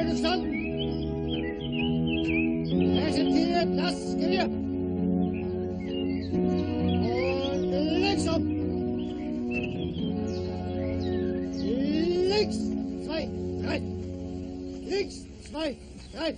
Eingestanden. Präsentiert das Gewehr. Und links um. Links, 2, 3. Links, 2, 3.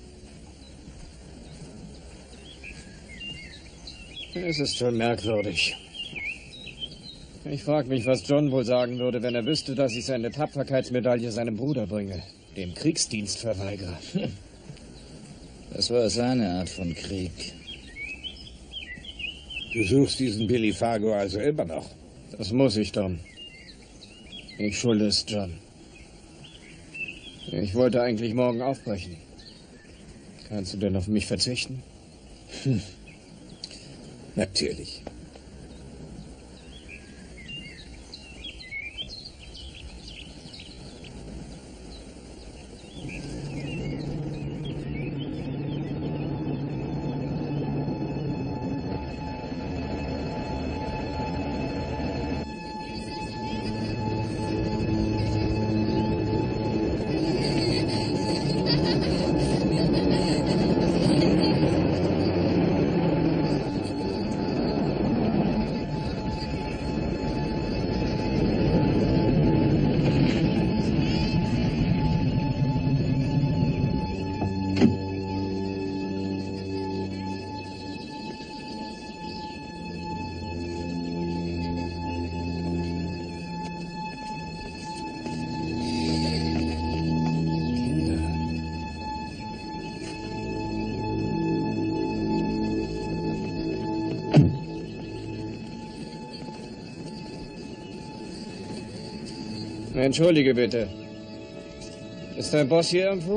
Es ist schon merkwürdig. Ich frage mich, was John wohl sagen würde, wenn er wüsste, dass ich seine Tapferkeitsmedaille seinem Bruder bringe, dem Kriegsdienstverweigerer. Das war seine Art von Krieg. Du suchst diesen Billy Fargo also immer noch? Das muss ich, Tom. Ich schulde es John. Ich wollte eigentlich morgen aufbrechen. Kannst du denn auf mich verzichten? Natürlich. Entschuldige bitte. Ist dein Boss hier irgendwo?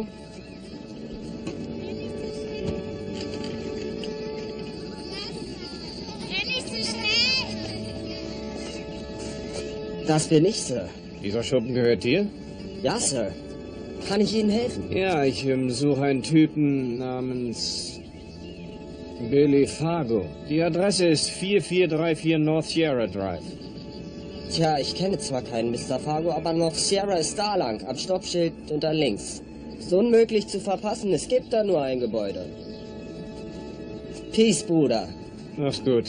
Nicht so schnell! Das bin ich, Sir. Dieser Schuppen gehört dir? Ja, Sir. Kann ich Ihnen helfen? Ja, ich suche einen Typen namens Billy Fargo. Die Adresse ist 4434 North Sierra Drive. Tja, ich kenne zwar keinen Mr. Fargo, aber North Sierra ist da lang, am Stoppschild und dann links. Ist unmöglich zu verpassen, es gibt da nur ein Gebäude. Peace, Bruder. Mach's gut.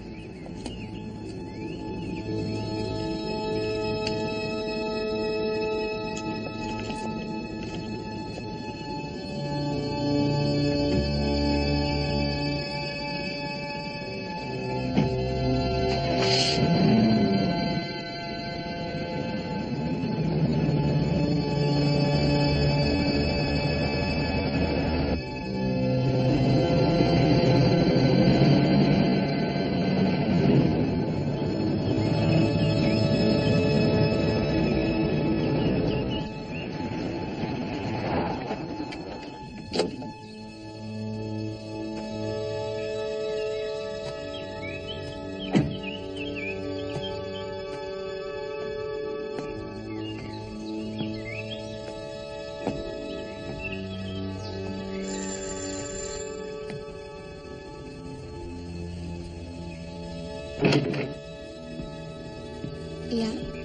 Ja?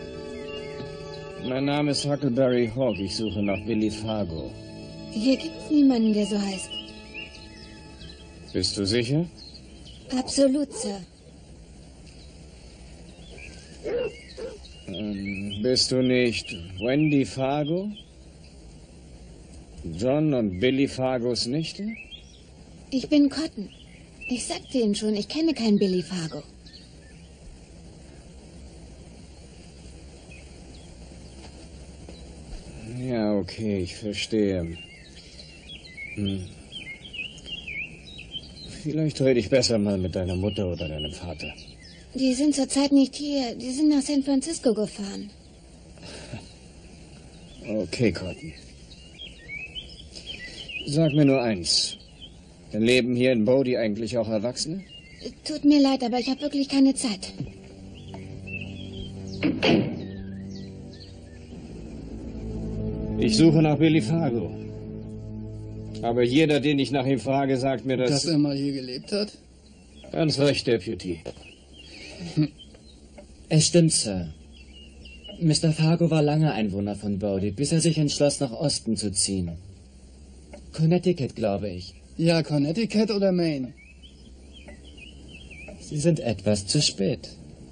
Mein Name ist Huckleberry Hawk. Ich suche nach Billy Fargo. Hier gibt's niemanden, der so heißt. Bist du sicher? Absolut, Sir. Bist du nicht Wendy Fargo? John und Billy Fargos Nichte? Ich bin Cotton. Ich sagte Ihnen schon, ich kenne keinen Billy Fargo. Ja, okay, ich verstehe. Vielleicht rede ich besser mal mit deiner Mutter oder deinem Vater. Die sind zurzeit nicht hier. Die sind nach San Francisco gefahren. Okay, Cotton. Sag mir nur eins. Leben hier in Bodie eigentlich auch Erwachsene? Tut mir leid, aber ich habe wirklich keine Zeit. Ich suche nach Billy Fargo. Aber jeder, den ich nach ihm frage, sagt mir, Dass er mal hier gelebt hat? Ganz recht, Deputy. Es stimmt, Sir. Mr. Fargo war lange Einwohner von Bodie, bis er sich entschloss, nach Osten zu ziehen. Connecticut, glaube ich. Ja, Connecticut oder Maine? Sie sind etwas zu spät.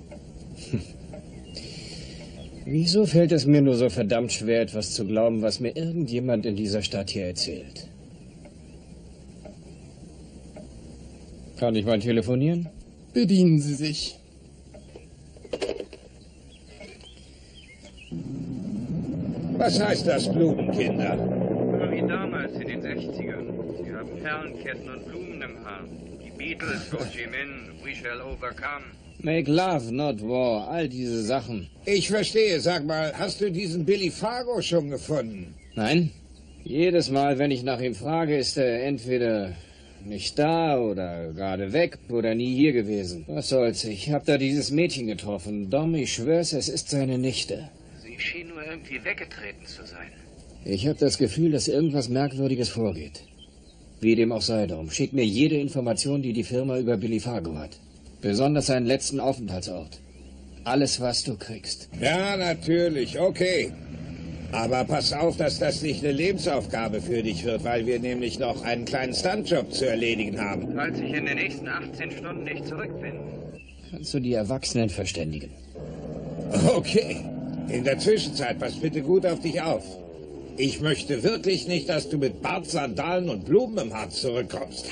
Wieso fällt es mir nur so verdammt schwer, etwas zu glauben, was mir irgendjemand in dieser Stadt hier erzählt? Kann ich mal telefonieren? Bedienen Sie sich. Was heißt das, Blumenkinder? Wie damals in den 60ern. Sie haben Perlenketten und Blumen im Haar. Die Beatles, Ho Chi Minh, We Shall Overcome. Make love, not war. All diese Sachen. Ich verstehe. Sag mal, hast du diesen Billy Fargo schon gefunden? Nein. Jedes Mal, wenn ich nach ihm frage, ist er entweder nicht da oder gerade weg oder nie hier gewesen. Was soll's, ich hab da dieses Mädchen getroffen. Dom, ich schwör's, es ist seine Nichte. Sie schien nur irgendwie weggetreten zu sein. Ich hab das Gefühl, dass irgendwas Merkwürdiges vorgeht. Wie dem auch sei, Dom, schick mir jede Information, die die Firma über Billy Fargo hat. Besonders seinen letzten Aufenthaltsort. Alles, was du kriegst. Ja, natürlich. Okay. Aber pass auf, dass das nicht eine Lebensaufgabe für dich wird, weil wir nämlich noch einen kleinen Stuntjob zu erledigen haben. Falls ich in den nächsten 18 Stunden nicht zurück bin, kannst du die Erwachsenen verständigen. Okay. In der Zwischenzeit, pass bitte gut auf dich auf. Ich möchte wirklich nicht, dass du mit Bart, Sandalen und Blumen im Haar zurückkommst.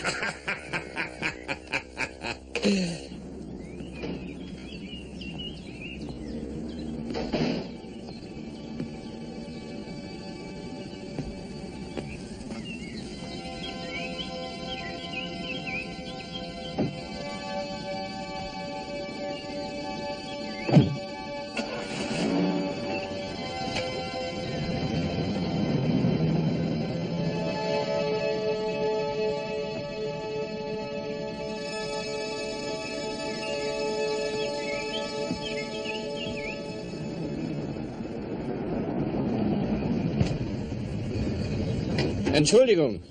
Entschuldigung.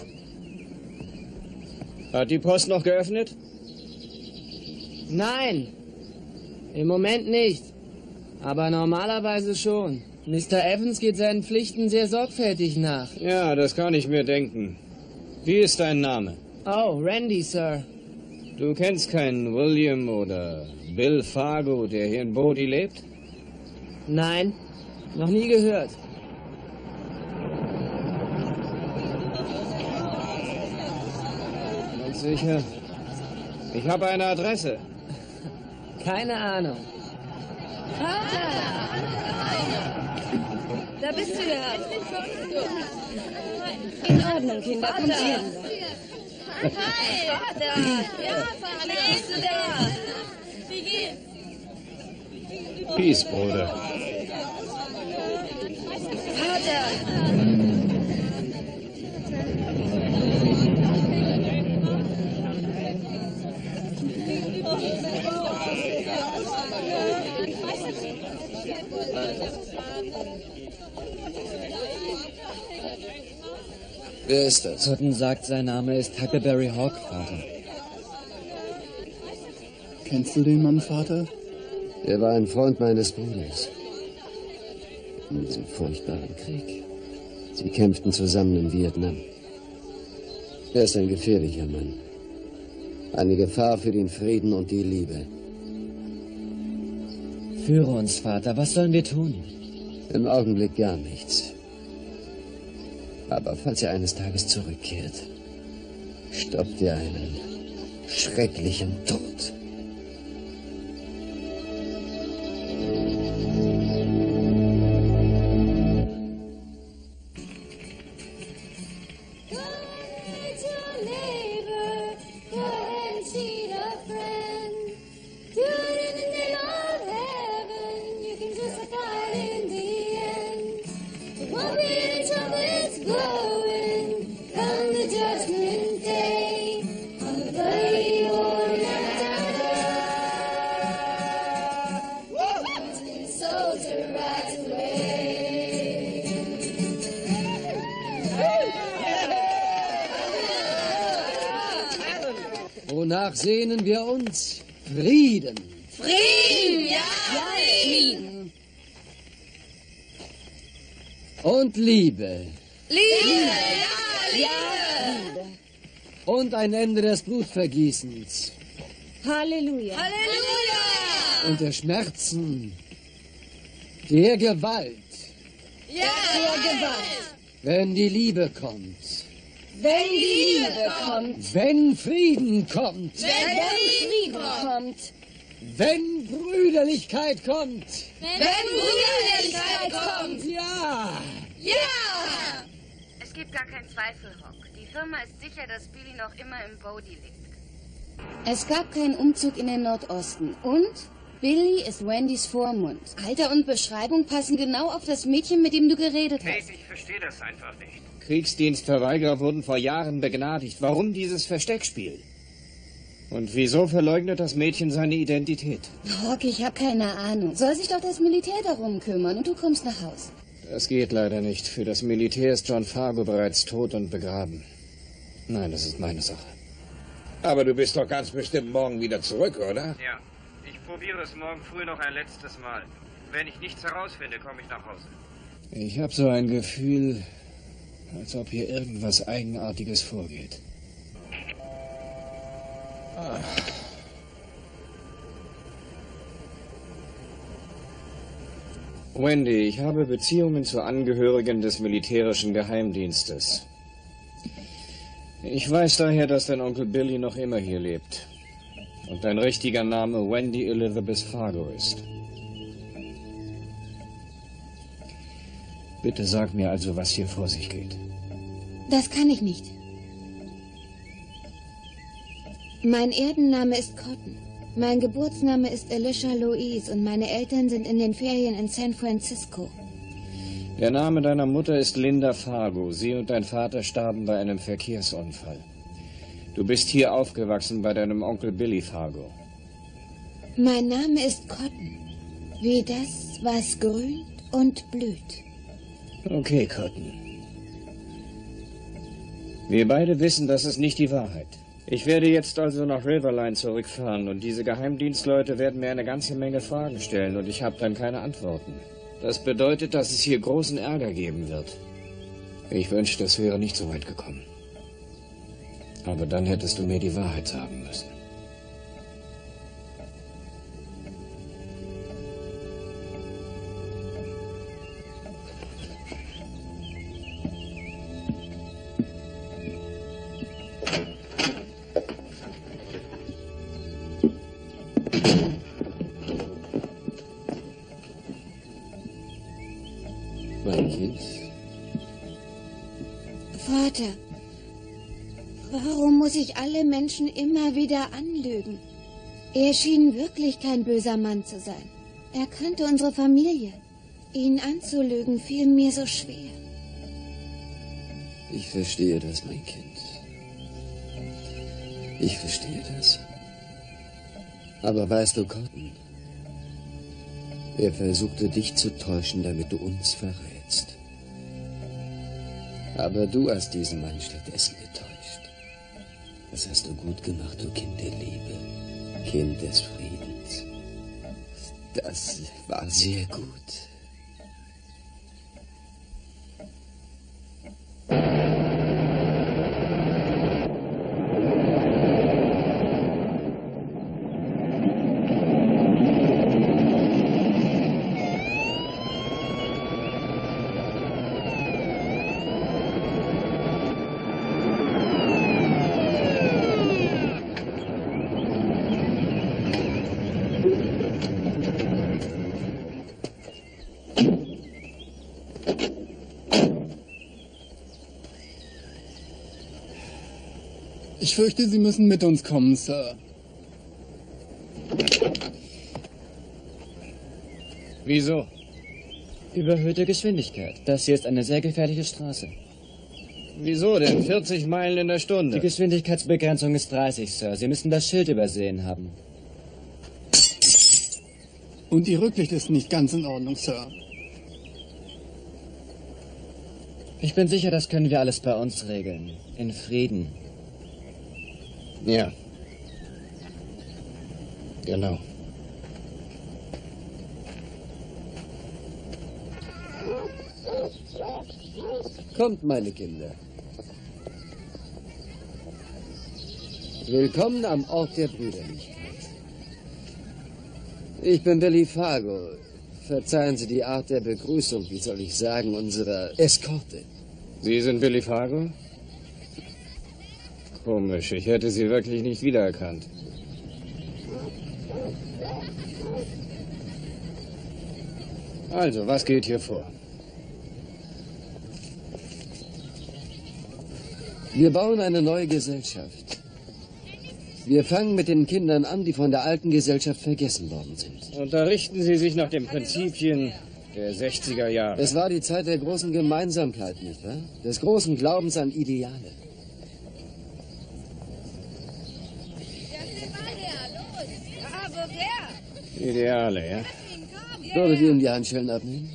Hat die Post noch geöffnet? Nein, im Moment nicht. Aber normalerweise schon. Mr. Evans geht seinen Pflichten sehr sorgfältig nach. Ja, das kann ich mir denken. Wie ist dein Name? Oh, Randy, Sir. Du kennst keinen William oder Bill Fargo, der hier in Bodie lebt? Nein, noch nie gehört. Ganz sicher. Ich habe eine Adresse. Keine Ahnung. Vater! Da bist du ja. In Ordnung, Kinder, kommt her. Hi, Vater! Ja, Vater, bist du da? Wie geht's? Peace, Bruder. Vater! Wer ist das? Cotton sagt, sein Name ist Huckleberry Hawk, Vater. Kennst du den Mann, Vater? Er war ein Freund meines Bruders. In diesem furchtbaren Krieg. Sie kämpften zusammen in Vietnam. Er ist ein gefährlicher Mann. Eine Gefahr für den Frieden und die Liebe. Führe uns, Vater. Was sollen wir tun? Im Augenblick gar nichts. Aber falls er eines Tages zurückkehrt, stoppt er einen schrecklichen Tod. Wonach sehnen wir uns? Frieden. Frieden, ja, Frieden. Und Liebe. Liebe! Ja! Und ein Ende des Blutvergießens. Halleluja. Halleluja! Und der Schmerzen. Der Gewalt. Ja! Der Gewalt! Wenn die Liebe kommt. Wenn die Liebe kommt! Wenn Frieden kommt. Wenn Frieden kommt! Wenn Brüderlichkeit kommt. Wenn Brüderlichkeit kommt! Ja. Ja! Es gibt gar keinen Zweifel, Rock. Die Firma ist sicher, dass Billy noch immer im Bodie liegt. Es gab keinen Umzug in den Nordosten. Und Billy ist Wendys Vormund. Alter und Beschreibung passen genau auf das Mädchen, mit dem du geredet hast. Ich verstehe das einfach nicht. Kriegsdienstverweigerer wurden vor Jahren begnadigt. Warum dieses Versteckspiel? Und wieso verleugnet das Mädchen seine Identität? Rock, ich habe keine Ahnung. Soll sich doch das Militär darum kümmern und du kommst nach Haus. Das geht leider nicht. Für das Militär ist John Fargo bereits tot und begraben. Nein, das ist meine Sache. Aber du bist doch ganz bestimmt morgen wieder zurück, oder? Ja, ich probiere es morgen früh noch ein letztes Mal. Wenn ich nichts herausfinde, komme ich nach Hause. Ich habe so ein Gefühl, als ob hier irgendwas Eigenartiges vorgeht. Wendy, ich habe Beziehungen zu Angehörigen des militärischen Geheimdienstes. Ich weiß daher, dass dein Onkel Billy noch immer hier lebt. Und dein richtiger Name Wendy Elizabeth Fargo ist. Bitte sag mir also, was hier vor sich geht. Das kann ich nicht. Mein Erdenname ist Cotton. Mein Geburtsname ist Alicia Louise und meine Eltern sind in den Ferien in San Francisco. Der Name deiner Mutter ist Linda Fargo. Sie und dein Vater starben bei einem Verkehrsunfall. Du bist hier aufgewachsen bei deinem Onkel Billy Fargo. Mein Name ist Cotton. Wie das, was grünt und blüht. Okay, Cotton. Wir beide wissen, das ist nicht die Wahrheit. Ich werde jetzt also nach Riverline zurückfahren und diese Geheimdienstleute werden mir eine ganze Menge Fragen stellen und ich habe dann keine Antworten. Das bedeutet, dass es hier großen Ärger geben wird. Ich wünschte, es wäre nicht so weit gekommen. Aber dann hättest du mir die Wahrheit sagen müssen. Mein Kind, Vater, warum muss ich alle Menschen immer wieder anlügen? Er schien wirklich kein böser Mann zu sein. Er kannte unsere Familie. Ihn anzulügen fiel mir so schwer. ich verstehe das, mein Kind. Ich verstehe das. Aber weißt du, Cotton, er versuchte dich zu täuschen, damit du uns verrätst. Aber du hast diesen Mann stattdessen getäuscht. Das hast du gut gemacht, du Kind der Liebe, Kind des Friedens. Das war sehr gut. Ich fürchte, Sie müssen mit uns kommen, Sir. Wieso? Überhöhte Geschwindigkeit. Das hier ist eine sehr gefährliche Straße. Wieso denn? 40 Meilen in der Stunde. Die Geschwindigkeitsbegrenzung ist 30, Sir. Sie müssen das Schild übersehen haben. Und Ihr Rücklicht ist nicht ganz in Ordnung, Sir. Ich bin sicher, das können wir alles bei uns regeln. In Frieden. Ja. Genau. Kommt, meine Kinder. Willkommen am Ort der Brüderlichkeit. Ich bin Billy Fargo. Verzeihen Sie die Art der Begrüßung, wie soll ich sagen, unserer Eskorte. Sie sind Billy Fargo? Komisch, ich hätte Sie wirklich nicht wiedererkannt. Also, was geht hier vor? Wir bauen eine neue Gesellschaft. Wir fangen mit den Kindern an, die von der alten Gesellschaft vergessen worden sind. Und da richten Sie sich nach den Prinzipien der 60er Jahre. Es war die Zeit der großen Gemeinsamkeit, nicht wahr? Des großen Glaubens an Ideale. Ideale, ja? Würdet ihr ihm die Handschellen abnehmen?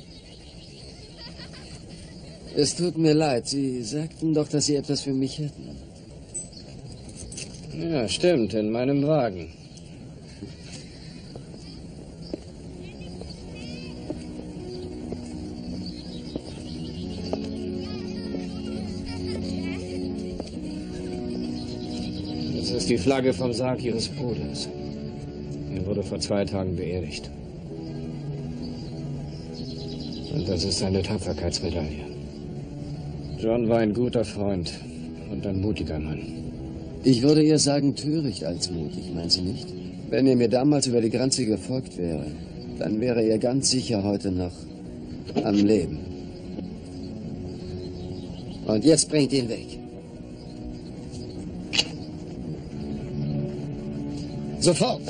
Es tut mir leid, Sie sagten doch, dass Sie etwas für mich hätten. Ja, stimmt, in meinem Wagen. Das ist die Flagge vom Sarg Ihres Bruders. Er wurde vor 2 Tagen beerdigt. Und das ist seine Tapferkeitsmedaille. John war ein guter Freund und ein mutiger Mann. Ich würde eher sagen, töricht als mutig, meinen Sie nicht? Wenn er mir damals über die Grenze gefolgt wäre, dann wäre er ganz sicher heute noch am Leben. Und jetzt bringt ihn weg. Sofort!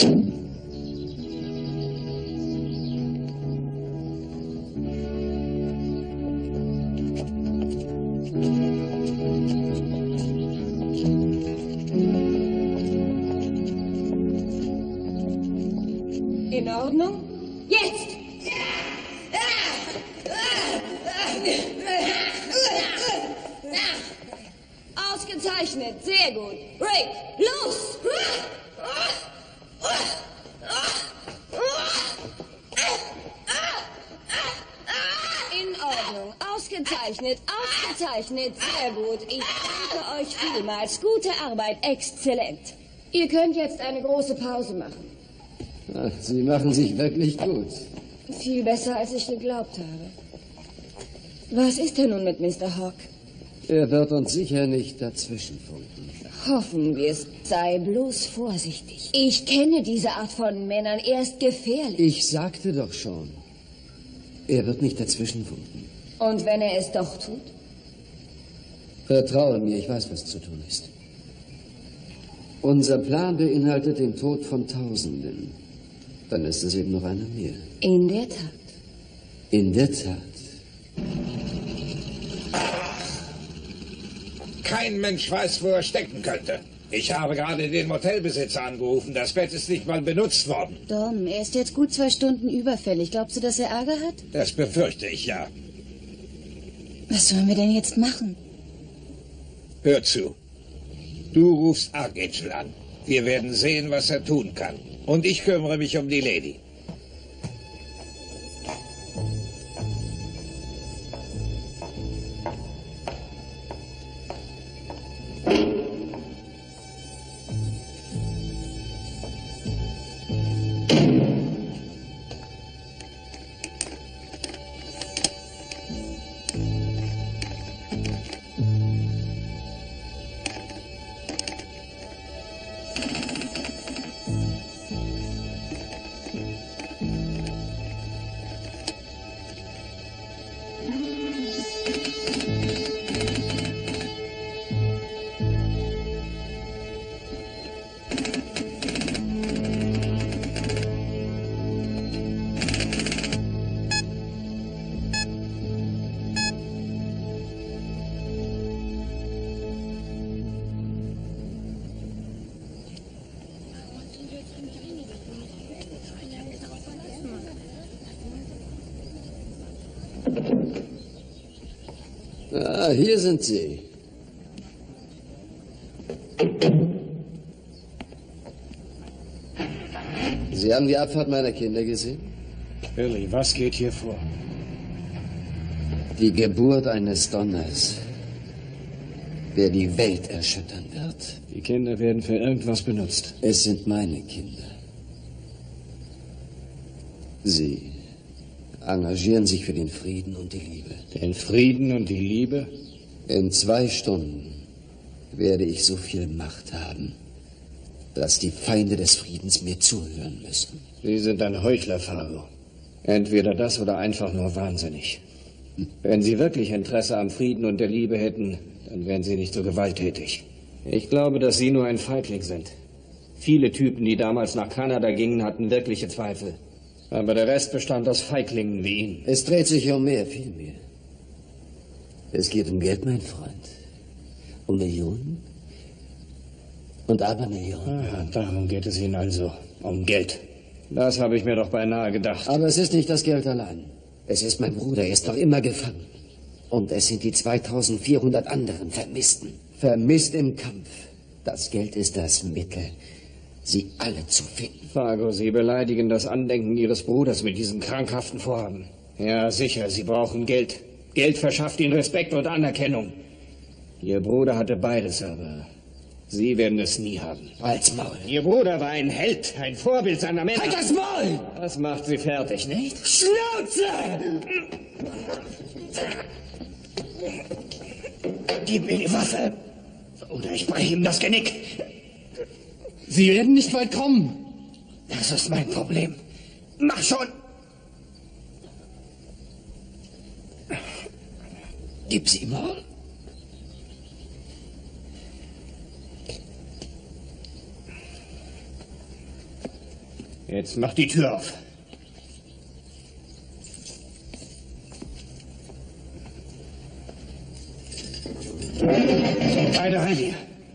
In Ordnung? Jetzt! Ausgezeichnet, sehr gut. Rick, los! In Ordnung, ausgezeichnet, ausgezeichnet, sehr gut. Ich danke euch vielmals. Gute Arbeit, exzellent. Ihr könnt jetzt eine große Pause machen. Ach, Sie machen sich wirklich gut. Viel besser, als ich geglaubt habe. Was ist denn nun mit Mr. Hawk? Er wird uns sicher nicht dazwischenfunken. Hoffen wir es. Sei bloß vorsichtig. Ich kenne diese Art von Männern. Er ist gefährlich. Ich sagte doch schon, er wird nicht dazwischenfunken. Und wenn er es doch tut? Vertraue mir, ich weiß, was zu tun ist. Unser Plan beinhaltet den Tod von Tausenden. Dann ist es eben noch einer mehr. In der Tat. In der Tat. Kein Mensch weiß, wo er stecken könnte. Ich habe gerade den Motelbesitzer angerufen. Das Bett ist nicht mal benutzt worden. Dom, er ist jetzt gut 2 Stunden überfällig. Glaubst du, dass er Ärger hat? Das befürchte ich, ja. Was sollen wir denn jetzt machen? Hör zu. Du rufst Archangel an. Wir werden sehen, was er tun kann. Und ich kümmere mich um die Lady. Ah, hier sind Sie. Sie haben die Abfahrt meiner Kinder gesehen? Billy, was geht hier vor? Die Geburt eines Donners, der die Welt erschüttern wird. Die Kinder werden für irgendwas benutzt. Es sind meine Kinder. Sie engagieren sich für den Frieden und die Liebe. Den Frieden und die Liebe? In 2 Stunden werde ich so viel Macht haben, dass die Feinde des Friedens mir zuhören müssen. Sie sind ein Heuchler, Fargo. Entweder das oder einfach nur wahnsinnig. Wenn Sie wirklich Interesse am Frieden und der Liebe hätten, dann wären Sie nicht so gewalttätig. Ich glaube, dass Sie nur ein Feigling sind. Viele Typen, die damals nach Kanada gingen, hatten wirkliche Zweifel. Aber der Rest bestand aus Feiglingen wie Ihnen. Es dreht sich um mehr, viel mehr. Es geht um Geld, mein Freund. Um Millionen und Abermillionen. Ah, darum geht es Ihnen also. Um Geld. Das habe ich mir doch beinahe gedacht. Aber es ist nicht das Geld allein. Es ist mein Bruder, er ist noch immer gefangen. Und es sind die 2400 anderen Vermissten. Vermisst im Kampf. Das Geld ist das Mittel, sie alle zu finden. Fargo, Sie beleidigen das Andenken Ihres Bruders mit diesem krankhaften Vorhaben. Ja, sicher, Sie brauchen Geld. Geld verschafft Ihnen Respekt und Anerkennung. Ihr Bruder hatte beides, aber Sie werden es nie haben. Halt's Maul. Ihr Bruder war ein Held, ein Vorbild seiner Männer. Halt das Maul! Das macht Sie fertig, nicht? Schnauze! Gib mir die Waffe, oder ich breche ihm das Genick. Sie werden nicht weit kommen. Das ist mein Problem. Mach schon! Gib sie mal. Jetzt mach die Tür auf. Beide rein hier.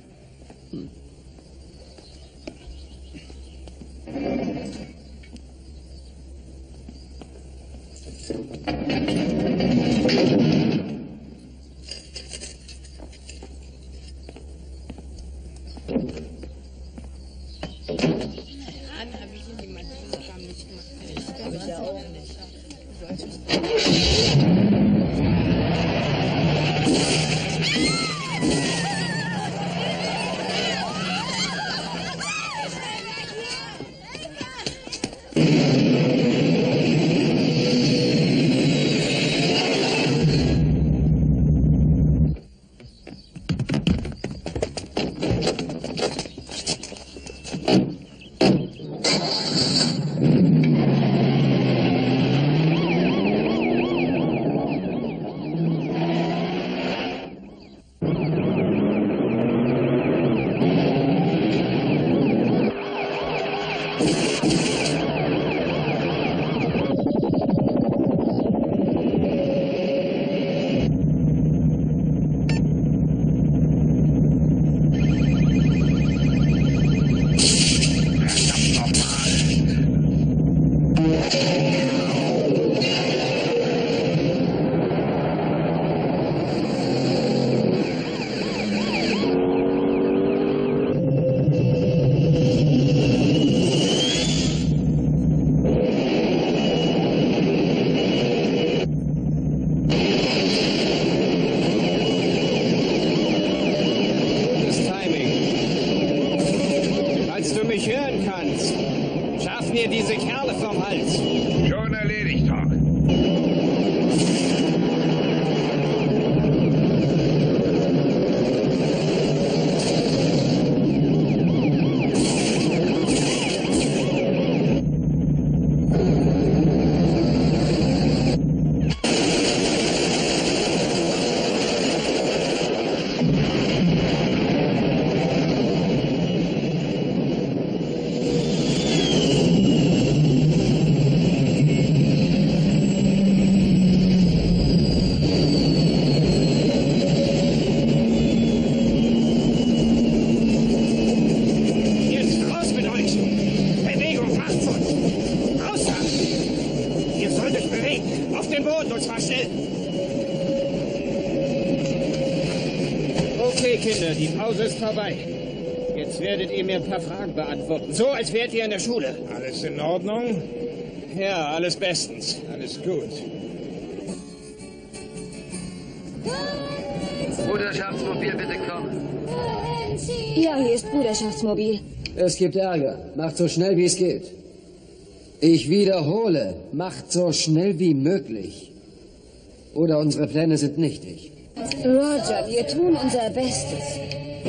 Die Pause ist vorbei. Jetzt werdet ihr mir ein paar Fragen beantworten. So, als wärt ihr in der Schule. Alles in Ordnung? Ja, alles bestens. Alles gut. Bruderschaftsmobil, bitte kommen. Ja, hier ist Bruderschaftsmobil. Es gibt Ärger. Macht so schnell, wie es geht. Ich wiederhole, macht so schnell wie möglich. Oder unsere Pläne sind nichtig. Roger, wir tun unser Bestes.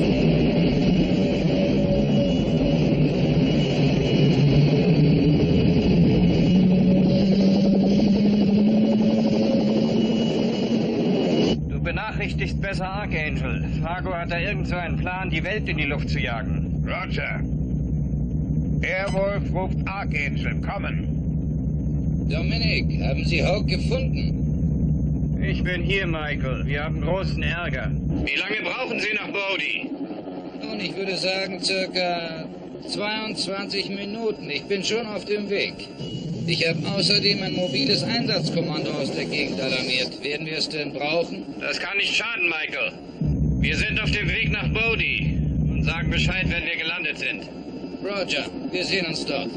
Du benachrichtigst besser Archangel. Fargo hat da irgend so einen Plan, die Welt in die Luft zu jagen. Roger. Airwolf ruft Archangel. Kommen. Dominik, haben Sie Hawk gefunden? Ich bin hier, Michael. Wir haben großen Ärger. Wie lange brauchen Sie nach Bodhi? Nun, ich würde sagen, circa 22 Minuten. Ich bin schon auf dem Weg. Ich habe außerdem ein mobiles Einsatzkommando aus der Gegend alarmiert. Werden wir es denn brauchen? Das kann nicht schaden, Michael. Wir sind auf dem Weg nach Bodhi und sagen Bescheid, wenn wir gelandet sind. Roger, wir sehen uns dort.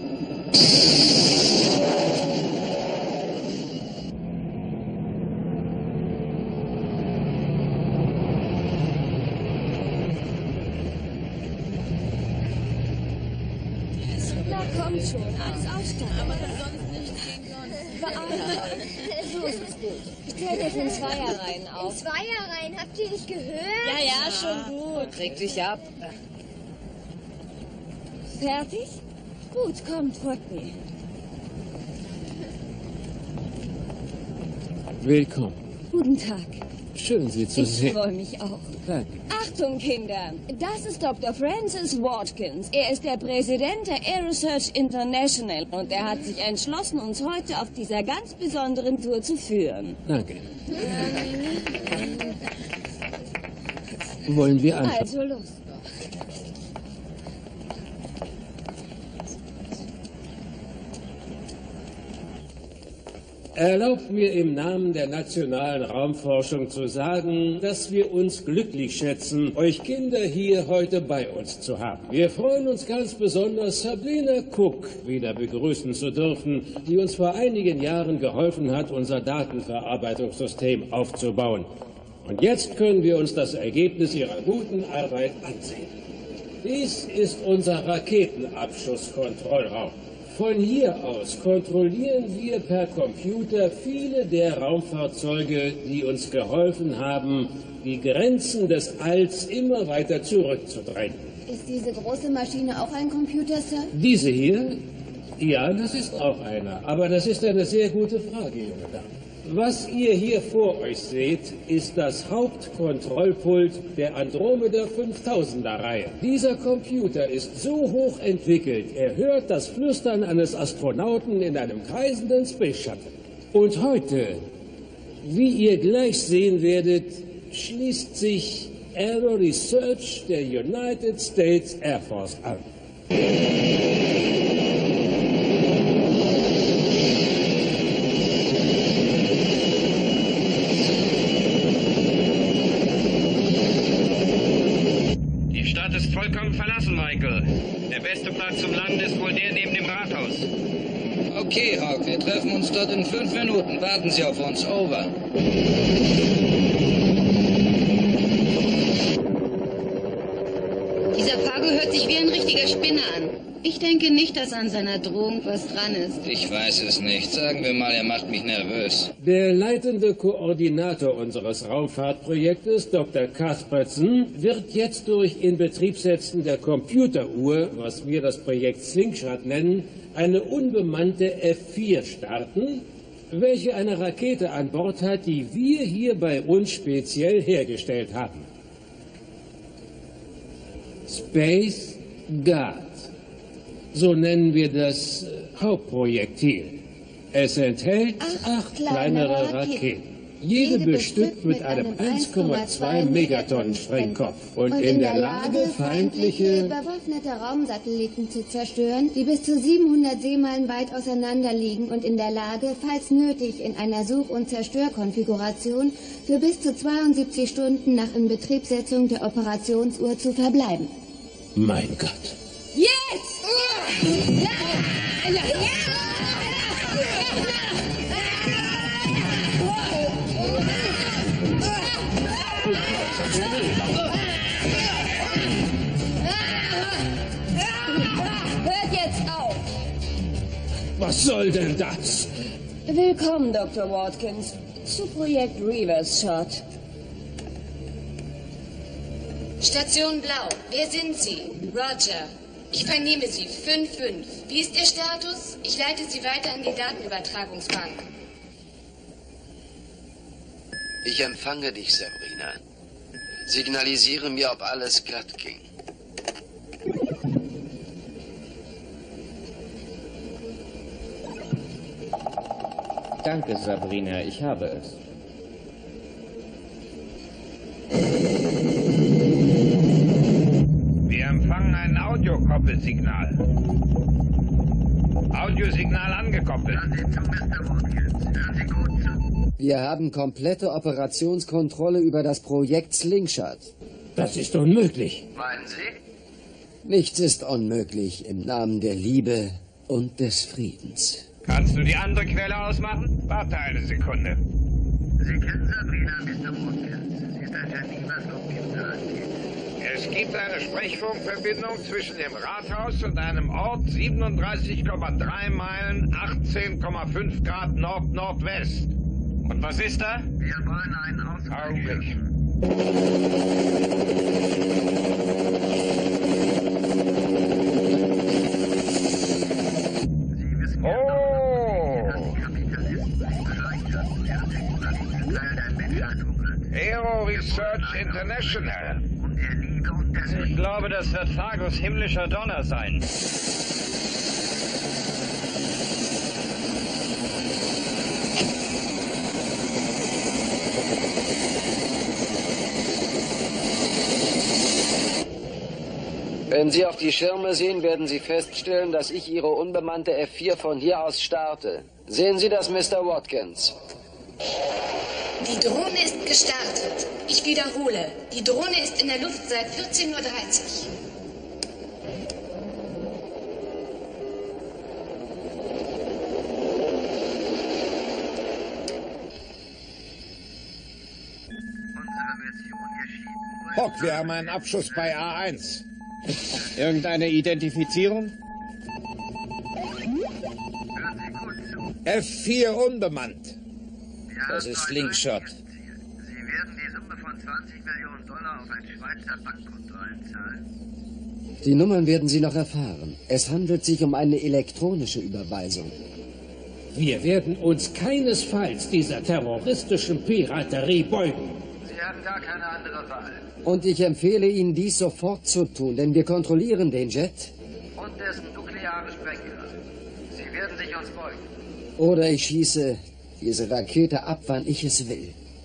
Na komm schon, alles aussteigen. Aber sonst nicht gegen uns. So ist es gut. Stellt euch in Zweierreihen auf. In Zweierreihen, habt ihr nicht gehört? Ja, schon gut. Reg dich ab. Fertig? Gut, kommt, folgt mir. Willkommen. Guten Tag. Schön, Sie zu Ich sehen. freue mich auch. Danke. Achtung, Kinder! Das ist Dr. Francis Watkins. Er ist der Präsident der Air Research International und er hat sich entschlossen, uns heute auf dieser ganz besonderen Tour zu führen. Danke. Wollen wir anfangen? Also los. Erlaubt mir im Namen der nationalen Raumforschung zu sagen, dass wir uns glücklich schätzen, euch Kinder hier heute bei uns zu haben. Wir freuen uns ganz besonders, Sabrina Cook wieder begrüßen zu dürfen, die uns vor einigen Jahren geholfen hat, unser Datenverarbeitungssystem aufzubauen. Und jetzt können wir uns das Ergebnis ihrer guten Arbeit ansehen. Dies ist unser Raketenabschusskontrollraum. Von hier aus kontrollieren wir per Computer viele der Raumfahrzeuge, die uns geholfen haben, die Grenzen des Alls immer weiter zurückzudrängen. Ist diese große Maschine auch ein Computer, Sir? Diese hier? Ja, das ist auch einer. Aber das ist eine sehr gute Frage, junge Dame. Was ihr hier vor euch seht, ist das Hauptkontrollpult der Andromeda 5000er-Reihe. Dieser Computer ist so hoch entwickelt, er hört das Flüstern eines Astronauten in einem kreisenden Space Shuttle. Und heute, wie ihr gleich sehen werdet, schließt sich Aero Research der United States Air Force an. Die Stadt ist vollkommen verlassen, Michael. Der beste Platz zum Landen ist wohl der neben dem Rathaus. Okay, Hawk, wir treffen uns dort in 5 Minuten. Warten Sie auf uns. Over. Dieser Fargo hört sich wie ein richtiger Spinner an. Ich denke nicht, dass an seiner Drohung was dran ist. Ich weiß es nicht. Sagen wir mal, er macht mich nervös. Der leitende Koordinator unseres Raumfahrtprojektes, Dr. Kaspersen, wird jetzt durch Inbetriebsetzen der Computeruhr, was wir das Projekt Slingshot nennen, eine unbemannte F4 starten, welche eine Rakete an Bord hat, die wir hier bei uns speziell hergestellt haben. Space Guard. So nennen wir das Hauptprojektil. Es enthält 8 kleinere Raketen. Jede bestückt mit einem 1,2 Megatonnen Sprengkopf und in der Lage, feindliche bewaffnete Raumsatelliten zu zerstören, die bis zu 700 Seemeilen weit auseinander liegen und in der Lage, falls nötig, in einer Such- und Zerstörkonfiguration für bis zu 72 Stunden nach Inbetriebsetzung der Operationsuhr zu verbleiben. Mein Gott. Jetzt! Hört jetzt auf! Was soll denn das? Willkommen, Dr. Watkins, zu Projekt Reverse Shot. Station Blau, wer sind Sie? Roger. Ich vernehme Sie, 5-5. Wie ist Ihr Status? Ich leite Sie weiter an die Datenübertragungsbank. Ich empfange dich, Sabrina. Signalisiere mir, ob alles glatt ging. Danke, Sabrina, ich habe es. Wir empfangen ein Audiokoppelsignal. Audiosignal angekoppelt. Wir haben komplette Operationskontrolle über das Projekt Slingshot. Das ist unmöglich. Meinen Sie? Nichts ist unmöglich im Namen der Liebe und des Friedens. Kannst du die andere Quelle ausmachen? Warte eine Sekunde. Sie kennen Sabrina, Mr. Watkins. Sie ist ein Genie, was Computer angeht. Es gibt eine Sprechfunkverbindung zwischen dem Rathaus und einem Ort 37,3 Meilen, 18,5 Grad Nord-Nordwest. Und was ist da? Wir wollen einen Augenblick. Aero Research International. Ich glaube, das wird Fargos himmlischer Donner sein. Wenn Sie auf die Schirme sehen, werden Sie feststellen, dass ich Ihre unbemannte F4 von hier aus starte. Sehen Sie das, Mr. Watkins? Die Drohne ist gestartet. Ich wiederhole, die Drohne ist in der Luft seit 14:30 Uhr. Hock, wir haben einen Abschuss bei A1. Irgendeine Identifizierung? F4 unbemannt. Das ist Slingshot. Sie werden die Summe von 20 Millionen Dollar auf ein Schweizer Bankkonto einzahlen. Die Nummern werden Sie noch erfahren. Es handelt sich um eine elektronische Überweisung. Wir werden uns keinesfalls dieser terroristischen Piraterie beugen. Sie haben gar keine andere Wahl. Und ich empfehle Ihnen, dies sofort zu tun, denn wir kontrollieren den Jet. Und dessen nukleare Sprengkraft. Sie werden sich uns beugen. Oder ich schieße diese Rakete ab, wann ich es will.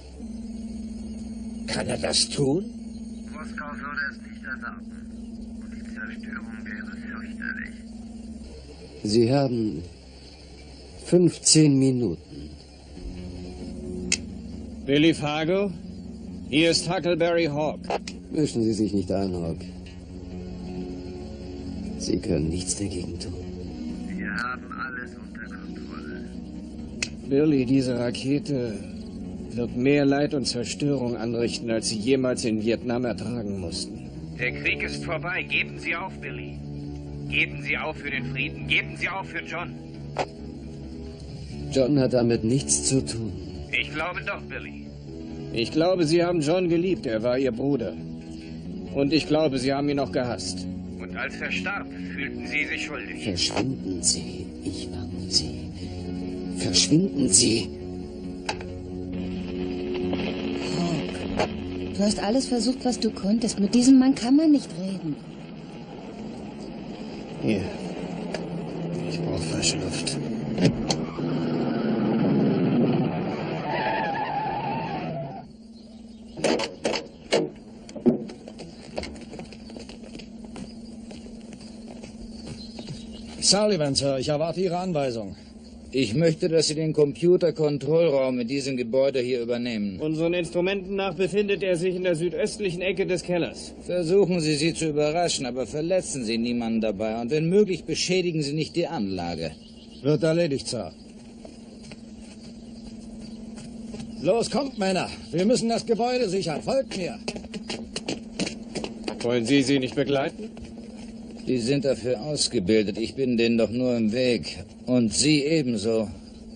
Kann er das tun? Moskau würde es nicht erwarten. Und die Zerstörung wäre fürchterlich. Sie haben 15 Minuten. Billy Fargo? Hier ist Huckleberry Hawk. Mischen Sie sich nicht ein, Hawk. Sie können nichts dagegen tun. Wir haben alles unter Kontrolle. Billy, diese Rakete wird mehr Leid und Zerstörung anrichten, als Sie jemals in Vietnam ertragen mussten. Der Krieg ist vorbei. Geben Sie auf, Billy. Geben Sie auf für den Frieden. Geben Sie auf für John. John hat damit nichts zu tun. Ich glaube doch, Billy. Ich glaube, Sie haben John geliebt. Er war Ihr Bruder. Und ich glaube, Sie haben ihn auch gehasst. Und als er starb, fühlten Sie sich schuldig. Verschwinden Sie. Ich warne Sie. Verschwinden Sie. Hawk, du hast alles versucht, was du konntest. Mit diesem Mann kann man nicht reden. Hier. Ich brauche frische Luft. Sullivan, Sir, ich erwarte Ihre Anweisung. Ich möchte, dass Sie den Computerkontrollraum in diesem Gebäude hier übernehmen. Unseren Instrumenten nach befindet er sich in der südöstlichen Ecke des Kellers. Versuchen Sie, sie zu überraschen, aber verletzen Sie niemanden dabei. Und wenn möglich, beschädigen Sie nicht die Anlage. Wird erledigt, Sir. Los, kommt, Männer. Wir müssen das Gebäude sichern. Folgt mir. Wollen Sie sie nicht begleiten? Die sind dafür ausgebildet. Ich bin denen doch nur im Weg. Und Sie ebenso.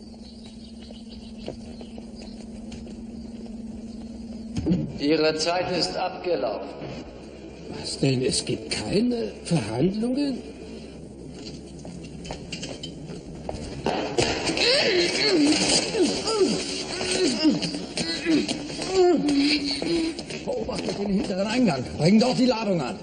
Ihre Zeit ist abgelaufen. Was denn? Es gibt keine Verhandlungen? Beobachtet den hinteren Eingang. Bring dort die Ladung an.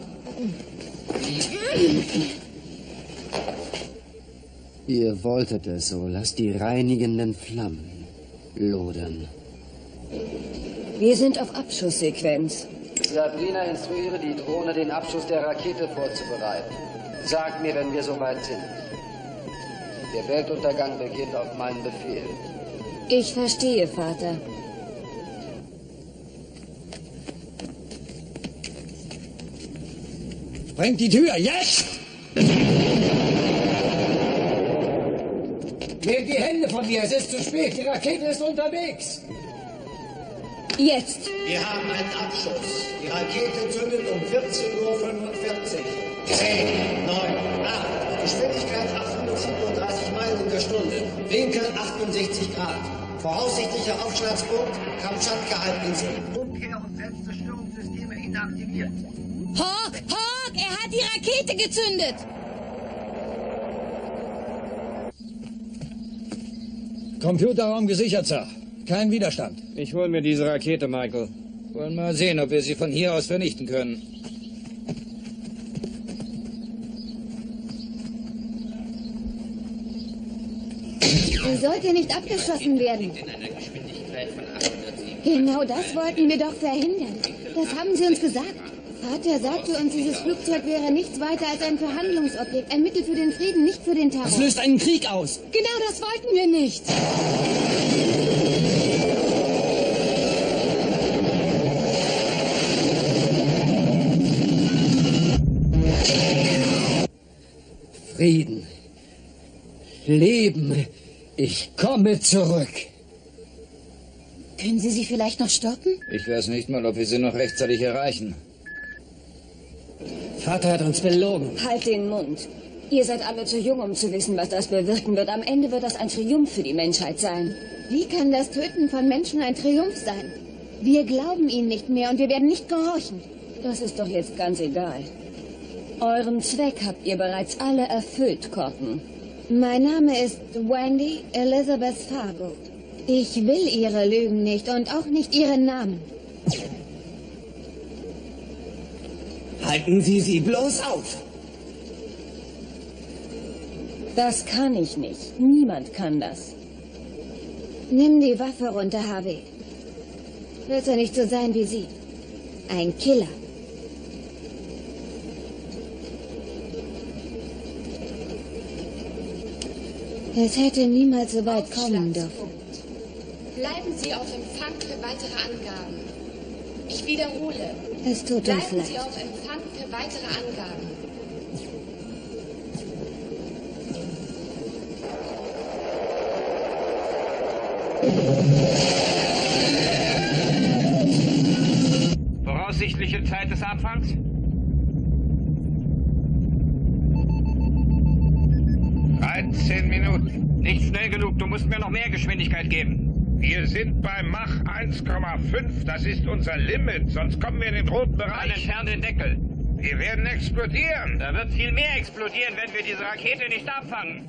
Ihr wolltet es so. Lasst die reinigenden Flammen lodern. Wir sind auf Abschusssequenz. Sabrina, instruiere die Drohne, den Abschuss der Rakete vorzubereiten. Sag mir, wenn wir soweit sind. Der Weltuntergang beginnt auf meinen Befehl. Ich verstehe, Vater. Bringt die Tür, jetzt! Nehmt die Hände von mir, es ist zu spät, die Rakete ist unterwegs. Jetzt! Wir haben einen Abschuss. Die Rakete zündet um 14:45 Uhr. 10, 9, 8. Geschwindigkeit 837 Meilen in der Stunde. Winkel 68 Grad. Voraussichtlicher Aufschlagspunkt Kamtschatka-Halbinsel. Umkehr- und Selbstzerstörungssysteme inaktiviert. Hawk, er hat die Rakete gezündet. Computerraum gesichert, Sir. Kein Widerstand. Ich hol mir diese Rakete, Michael. Wollen mal sehen, ob wir sie von hier aus vernichten können. Sie sollte nicht abgeschossen werden. Genau das wollten wir doch verhindern. Das haben Sie uns gesagt. Vater sagte uns, dieses Flugzeug wäre nichts weiter als ein Verhandlungsobjekt. Ein Mittel für den Frieden, nicht für den Terror. Das löst einen Krieg aus. Genau das wollten wir nicht. Frieden. Leben. Ich komme zurück. Können Sie sie vielleicht noch stoppen? Ich weiß nicht mal, ob wir sie noch rechtzeitig erreichen. Vater hat uns belogen. Halt den Mund. Ihr seid alle zu jung, um zu wissen, was das bewirken wird. Am Ende wird das ein Triumph für die Menschheit sein. Wie kann das Töten von Menschen ein Triumph sein? Wir glauben ihnen nicht mehr und wir werden nicht gehorchen. Das ist doch jetzt ganz egal. Euren Zweck habt ihr bereits alle erfüllt, Cotton. Mein Name ist Wendy Elizabeth Fargo. Ich will Ihre Lügen nicht und auch nicht Ihren Namen. Halten Sie sie bloß auf. Das kann ich nicht. Niemand kann das. Nimm die Waffe runter, Harvey. Wird er nicht so sein wie Sie. Ein Killer. Es hätte niemals so weit kommen dürfen. Bleiben Sie auf Empfang für weitere Angaben. Ich wiederhole. Es tut uns Bleiben leid. Sie auf Empfang für weitere Angaben. Voraussichtliche Zeit des Abfangs? Minuten. Nicht schnell genug, du musst mir noch mehr Geschwindigkeit geben. Wir sind bei Mach 1,5. Das ist unser Limit, sonst kommen wir in den roten Dann Bereich. entferne den Deckel. Wir werden explodieren. Da wird viel mehr explodieren, wenn wir diese Rakete nicht abfangen.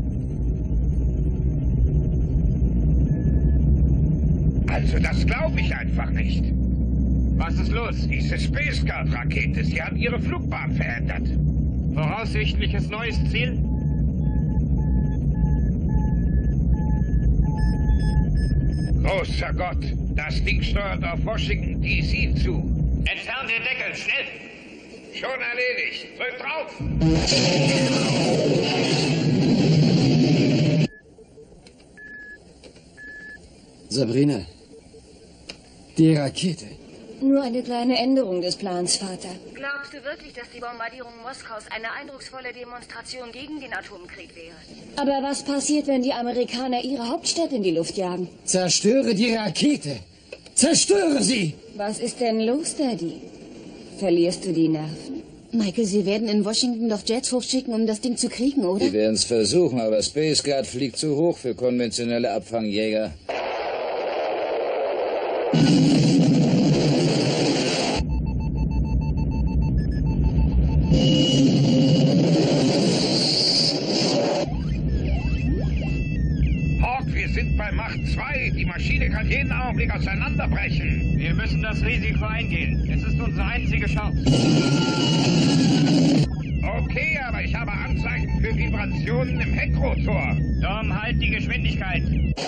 Also das glaube ich einfach nicht. Was ist los? Diese Space Guard Rakete, sie hat ihre Flugbahn verändert. Voraussichtliches neues Ziel? Großer Gott, das Ding steuert auf Washington D.C. zu. Entferne den Deckel, schnell! Schon erledigt. Drück drauf! Sabrina, die Rakete. Nur eine kleine Änderung des Plans, Vater. Glaubst du wirklich, dass die Bombardierung Moskaus eine eindrucksvolle Demonstration gegen den Atomkrieg wäre? Aber was passiert, wenn die Amerikaner ihre Hauptstadt in die Luft jagen? Zerstöre die Rakete. Zerstöre sie! Was ist denn los, Daddy? verlierst du die Nerven. Michael, Sie werden in Washington doch Jets hochschicken, um das Ding zu kriegen, oder? Sie werden es versuchen, aber Space Guard fliegt zu hoch für konventionelle Abfangjäger. Wir sind bei Macht 2. Die Maschine kann jeden Augenblick auseinanderbrechen. Wir müssen das Risiko eingehen. Es ist unsere einzige Chance. Okay, aber ich habe Anzeichen für Vibrationen im Heckrotor. Dom, halt die Geschwindigkeit.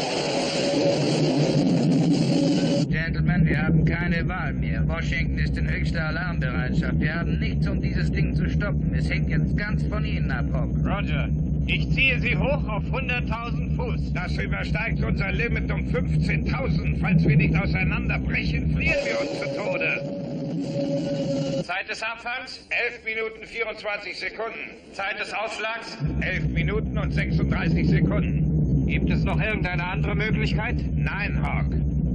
Gentlemen, wir haben keine Wahl mehr. Washington ist in höchster Alarmbereitschaft. Wir haben nichts, um dieses Ding zu stoppen. Es hängt jetzt ganz von Ihnen ab, Hawk. Roger. Ich ziehe Sie hoch auf 100.000 Fuß. Das übersteigt unser Limit um 15.000. Falls wir nicht auseinanderbrechen, frieren wir uns zu Tode. Zeit des Abfangs? 11 Minuten 24 Sekunden. Zeit des Ausschlags? 11 Minuten und 36 Sekunden. Gibt es noch irgendeine andere Möglichkeit? Nein, Hawk.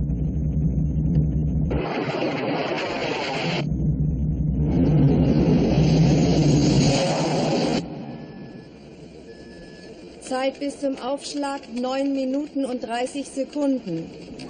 Zeit bis zum Aufschlag 9 Minuten und 30 Sekunden.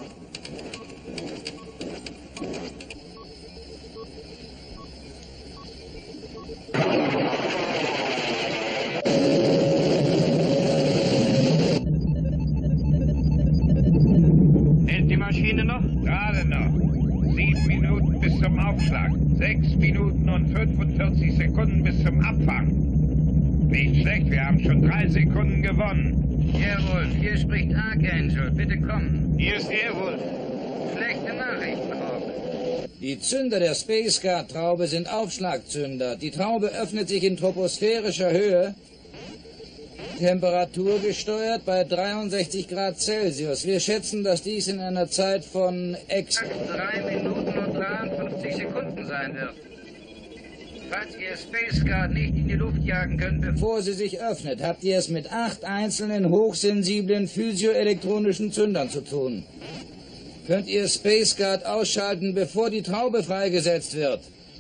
Hält die Maschine noch? Gerade noch. 7 Minuten bis zum Aufschlag. 6 Minuten und 45 Sekunden bis zum Abfang. Nicht schlecht, wir haben schon 3 Sekunden gewonnen. Jawohl, hier spricht Archangel. Bitte kommen. Hier ist Airwolf. Schlechte Nachrichten, Hawk. Die Zünder der Space Guard Traube sind Aufschlagzünder. Die Traube öffnet sich in troposphärischer Höhe, temperaturgesteuert bei 63 Grad Celsius. Wir schätzen, dass dies in einer Zeit von 3 Minuten und 53 Sekunden sein wird. Falls ihr Space Guard nicht in die Luft jagen könnt, bevor sie sich öffnet, habt ihr es mit 8 einzelnen hochsensiblen physioelektronischen Zündern zu tun. Könnt ihr Space Guard ausschalten, bevor die Traube freigesetzt wird?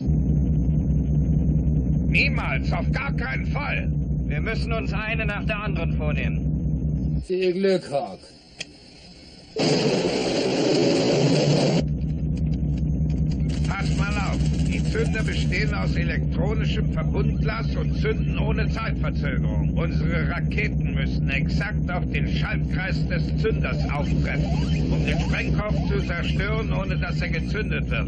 Niemals, auf gar keinen Fall. Wir müssen uns eine nach der anderen vornehmen. Viel Glück, Hawk. Passt mal auf. Die Zünder bestehen aus elektronischem Verbundglas und zünden ohne Zeitverzögerung. Unsere Raketen müssen exakt auf den Schaltkreis des Zünders auftreffen, um den Sprengkopf zu zerstören, ohne dass er gezündet wird.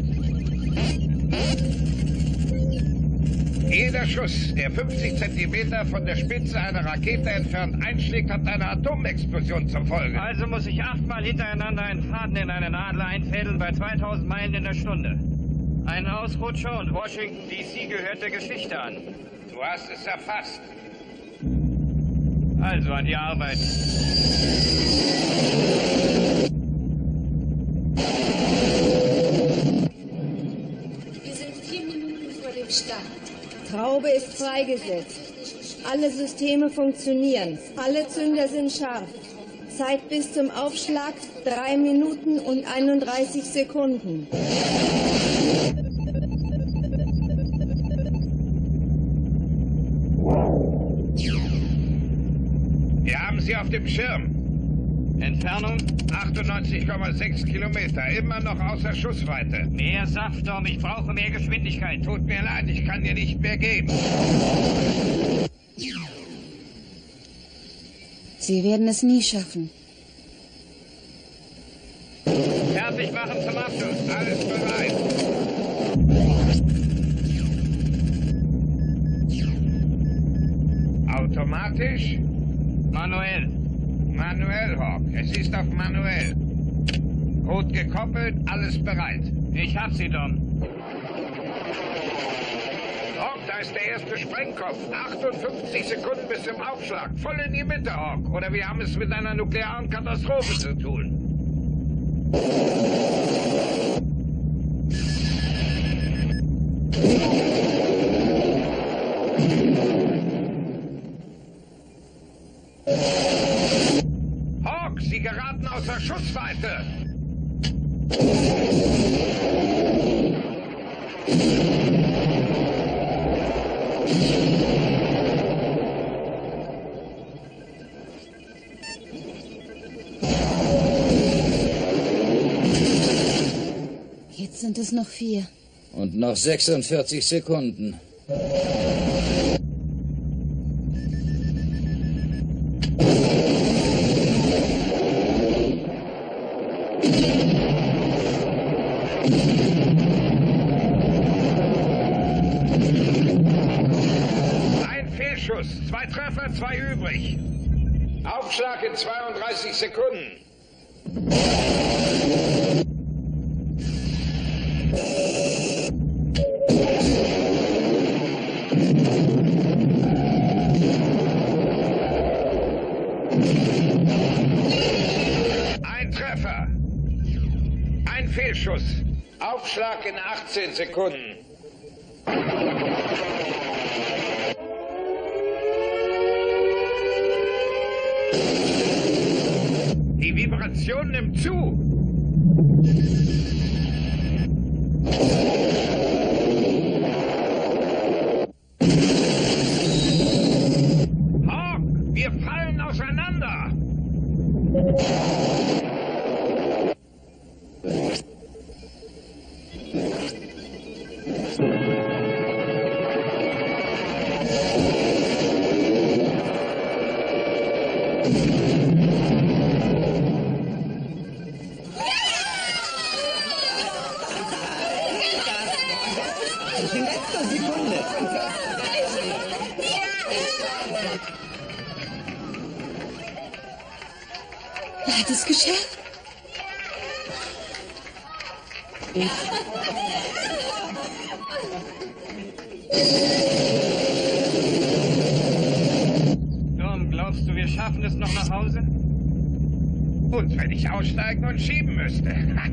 Jeder Schuss, der 50 Zentimeter von der Spitze einer Rakete entfernt einschlägt, hat eine Atomexplosion zur Folge. Also muss ich 8-mal hintereinander einen Faden in eine Nadel einfädeln bei 2000 Meilen in der Stunde. Ein Ausrutscher und Washington D.C. gehört der Geschichte an. Du hast es erfasst. Also an die Arbeit. Wir sind 4 Minuten vor dem Start. Traube ist freigesetzt. Alle Systeme funktionieren. Alle Zünder sind scharf. Zeit bis zum Aufschlag 3 Minuten und 31 Sekunden. Wir haben sie auf dem Schirm. Entfernung? 98,6 Kilometer. Immer noch außer Schussweite. Mehr Saft, Dom. Ich brauche mehr Geschwindigkeit. Tut mir leid, ich kann dir nicht mehr geben. Sie werden es nie schaffen. Fertig machen zum Abschluss. Alles bereit. Automatisch? Manuell. Manuell, Hawk. Es ist auf manuell. Gut gekoppelt, alles bereit. Ich hab sie, Dom. Hawk, da ist der erste Sprengkopf. 58 Sekunden bis zum Aufschlag. Voll in die Mitte, Hawk. Oder wir haben es mit einer nuklearen Katastrophe zu tun. Hawk, Sie geraten außer Schussweite. Jetzt sind es noch 4. Und noch 46 Sekunden. Ein Fehlschuss, 2 Treffer, 2 übrig. Aufschlag in 32 Sekunden. Ein Treffer. Ein Fehlschuss. Aufschlag in 18 Sekunden. Die Vibration nimmt zu. Hawk, wir fallen auseinander. In letzter Sekunde. Er hat es geschafft. Tom, glaubst du, wir schaffen es noch nach Hause? Und wenn ich aussteigen und schieben müsste.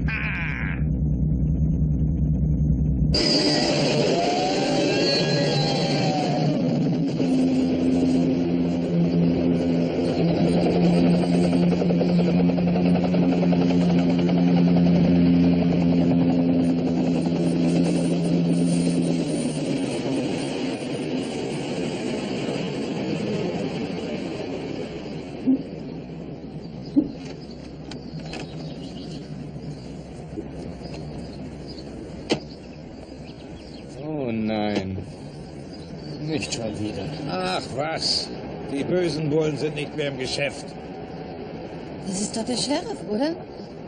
Oh nein. Nicht schon wieder. Ach was. Die bösen Bullen sind nicht mehr im Geschäft. Das ist doch der Sheriff, oder?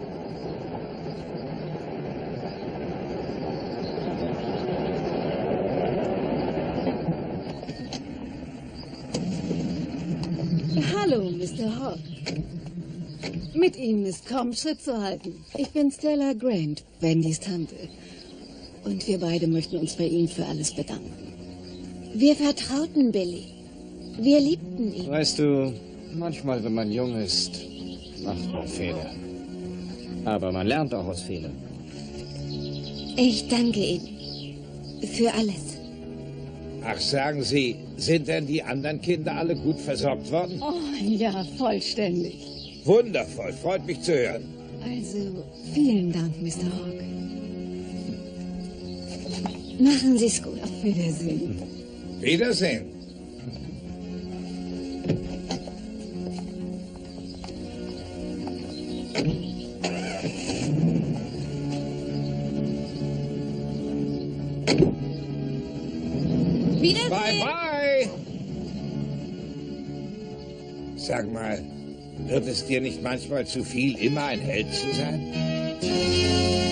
Hallo, Mr. Hawk. Mit Ihnen ist kaum Schritt zu halten. Ich bin Stella Grant, Wendys Tante. Und wir beide möchten uns bei Ihnen für alles bedanken. Wir vertrauten Billy. Wir liebten ihn. Weißt du, manchmal, wenn man jung ist, macht man Fehler. Aber man lernt auch aus Fehlern. Ich danke Ihnen. Für alles. Ach, sagen Sie, sind denn die anderen Kinder alle gut versorgt worden? Oh ja, vollständig. Wundervoll, freut mich zu hören. Also, vielen Dank, Mr. Hawk. Machen Sie es gut. Auf Wiedersehen. Wiedersehen. Wiedersehen. Bye, bye. Sag mal, wird es dir nicht manchmal zu viel, immer ein Held zu sein?